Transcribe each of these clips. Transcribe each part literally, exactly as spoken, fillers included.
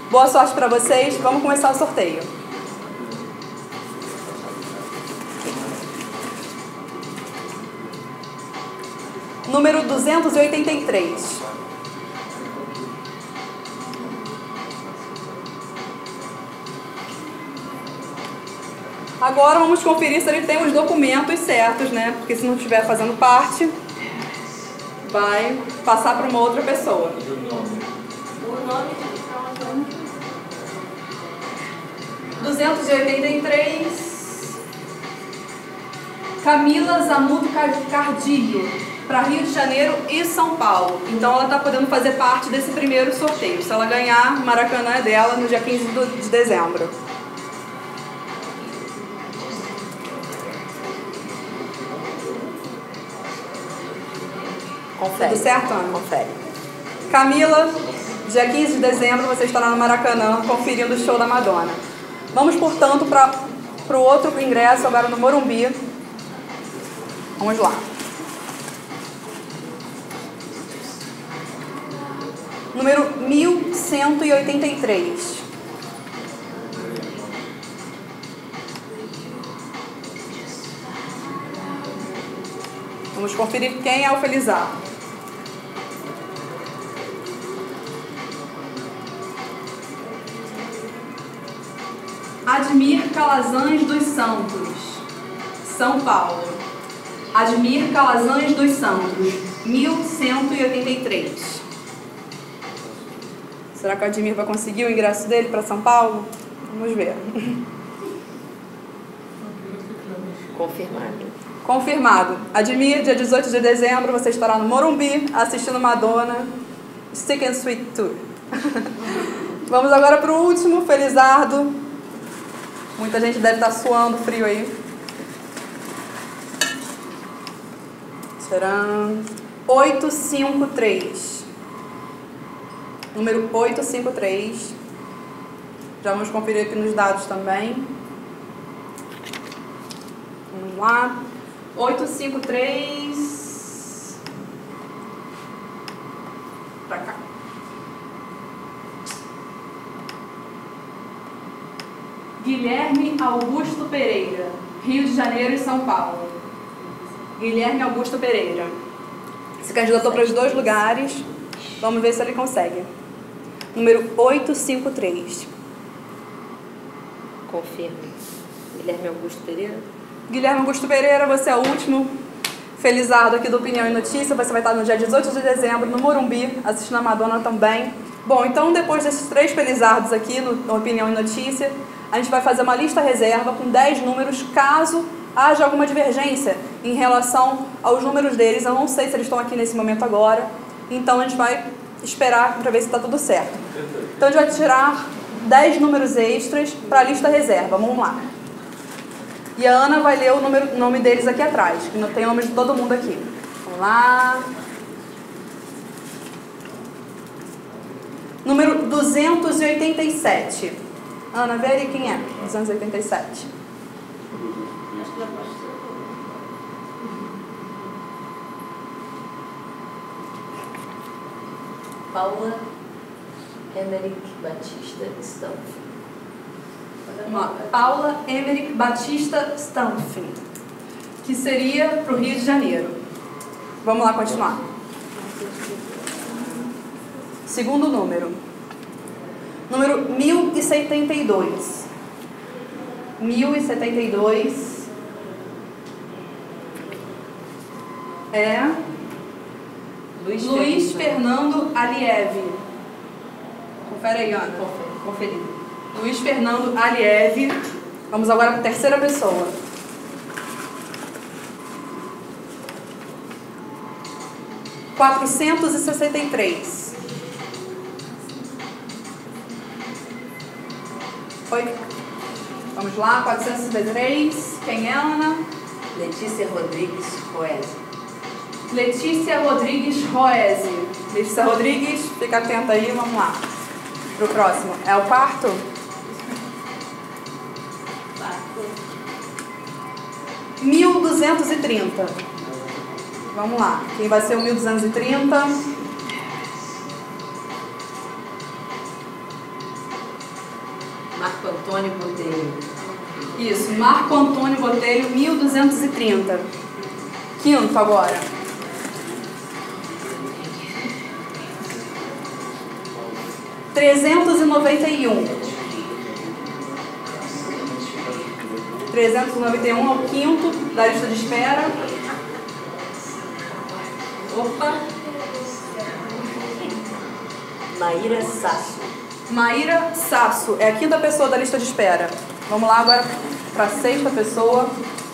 Boa sorte para vocês. Vamos começar o sorteio. Número duzentos e oitenta e três. Agora vamos conferir se ele tem os documentos certos, né? Porque se não estiver fazendo parte, vai passar para uma outra pessoa. O nome duzentos e oitenta e três. Camila Zamuto Cardilho, para Rio de Janeiro e São Paulo. Então ela está podendo fazer parte desse primeiro sorteio. Se ela ganhar, Maracanã é dela no dia quinze de dezembro. Confere. Tudo certo, Ana? Confere. Camila, dia quinze de dezembro, você estará no Maracanã conferindo o show da Madonna. Vamos, portanto, para o outro ingresso, agora no Morumbi. Vamos lá. Número mil cento e oitenta e três. Vamos conferir quem é o felizardo. Admir Calazans dos Santos, São Paulo. Admir Calazans dos Santos, mil cento e oitenta e três. Será que o Admir vai conseguir o ingresso dele para São Paulo? Vamos ver. Confirmado. Confirmado. Admir, dia dezoito de dezembro, você estará no Morumbi assistindo Madonna Stick and Sweet Tour. Vamos agora para o último, felizardo. Muita gente deve estar suando frio aí. Será oitocentos e cinquenta e três. Número oitocentos e cinquenta e três. Já vamos conferir aqui nos dados também. Vamos lá. oitocentos e cinquenta e três. Pra cá. Guilherme Augusto Pereira, Rio de Janeiro e São Paulo. Guilherme Augusto Pereira. Se candidatou para os dois lugares. Vamos ver se ele consegue. Número oitocentos e cinquenta e três. Confirme. Guilherme Augusto Pereira. Guilherme Augusto Pereira, você é o último felizardo aqui do Opinião e Notícia. Você vai estar no dia dezoito de dezembro no Morumbi, assistindo a Madonna também. Bom, então depois desses três felizardos aqui no, no Opinião e Notícia, a gente vai fazer uma lista reserva com dez números, caso haja alguma divergência em relação aos números deles. Eu não sei se eles estão aqui nesse momento agora, então a gente vai esperar para ver se está tudo certo. Então a gente vai tirar dez números extras para a lista reserva. Vamos lá. E a Ana vai ler o número, nome deles aqui atrás, que não tem o nome de todo mundo aqui. Vamos lá. Número duzentos e oitenta e sete. Ana, vê ali quem é. duzentos e oitenta e sete. Paula Emerick Batista Stanfi. Vamos lá. Paula Emerick Batista Stanfi, que seria para o Rio de Janeiro. Vamos lá continuar. Segundo número. Número mil e setenta e dois. mil e setenta e dois é Luiz, Luiz Fernando. Fernando Aliev. Confere aí, Ana. Conferido. Luiz Fernando Aliev. Vamos agora para a terceira pessoa. quatrocentos e sessenta e três. Oi. Vamos lá, quatrocentos e sessenta e três. Quem é, Ana? Letícia Rodrigues Roese. Letícia Rodrigues Roese. Letícia Rodrigues, fica atenta aí, vamos lá. Pro próximo. É o quarto? mil duzentos e trinta. Vamos lá. Quem vai ser o mil duzentos e trinta? Marco Antônio Botelho. Isso, Marco Antônio Botelho, mil duzentos e trinta. Quinto agora. trezentos e noventa e um. trezentos e noventa e um é o quinto da lista de espera. Opa! Maíra Sasso. Maíra Sasso é a quinta pessoa da lista de espera. Vamos lá agora para a sexta pessoa.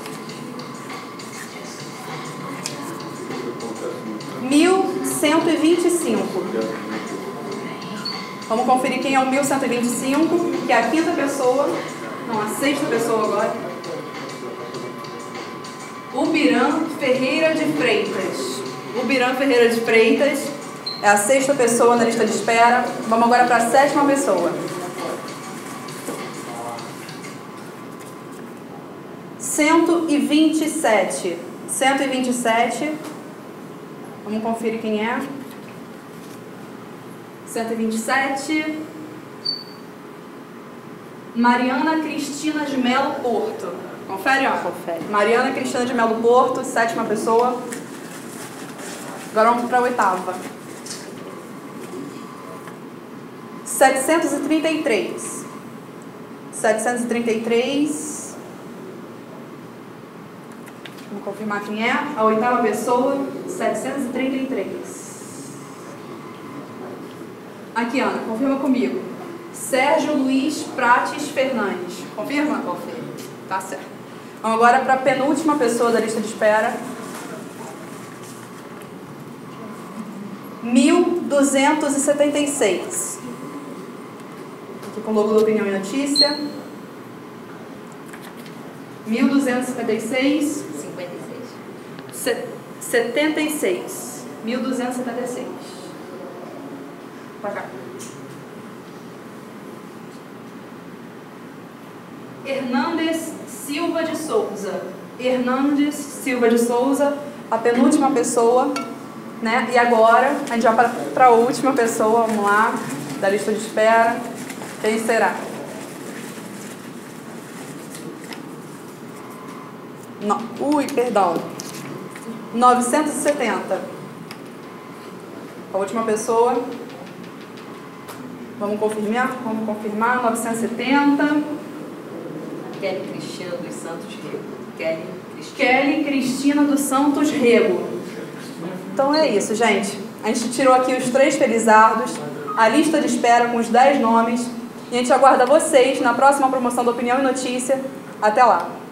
mil cento e vinte e cinco. Vamos conferir quem é o mil cento e vinte e cinco, que é a quinta pessoa. Não, a sexta pessoa agora. Ubiran Ferreira de Freitas. Ubiran Ferreira de Freitas é a sexta pessoa na lista de espera. Vamos agora para a sétima pessoa. cento e vinte e sete. cento e vinte e sete. Vamos conferir quem é. cento e vinte e sete. Mariana Cristina de Melo Porto. Confere, ó. Confere. Mariana Cristina de Melo Porto, sétima pessoa. Agora vamos para a oitava. setecentos e trinta e três. setecentos e trinta e três. Vamos confirmar quem é. A oitava pessoa, setecentos e trinta e três. Aqui, Ana, confirma comigo. Sérgio Luiz Prates Fernandes. Confirma? Confirma. Tá certo. Vamos agora para a penúltima pessoa da lista de espera. mil duzentos e setenta e seis. Aqui com o logo do Opinião e Notícia. mil duzentos e setenta e seis. cinquenta e seis. Se, setenta e seis. mil duzentos e setenta e seis. Pra cá. Hernandes Silva de Souza. Hernandes Silva de Souza, a penúltima pessoa, né? E agora a gente vai para a última pessoa, vamos lá, da lista de espera. Quem será? Não. Ui, perdão. novecentos e setenta. A última pessoa. Vamos confirmar? Vamos confirmar. novecentos e setenta. Kelly Cristina dos Santos Rego. Kelly Cristina. Kelly Cristina dos Santos Rego. Então é isso, gente. A gente tirou aqui os três felizardos, a lista de espera com os dez nomes. E a gente aguarda vocês na próxima promoção do Opinião e Notícia. Até lá!